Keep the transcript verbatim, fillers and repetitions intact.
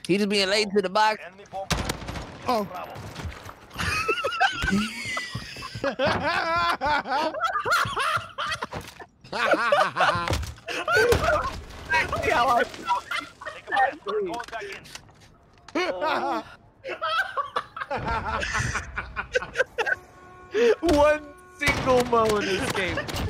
He just being late to the box. Oh. One single mo in this game.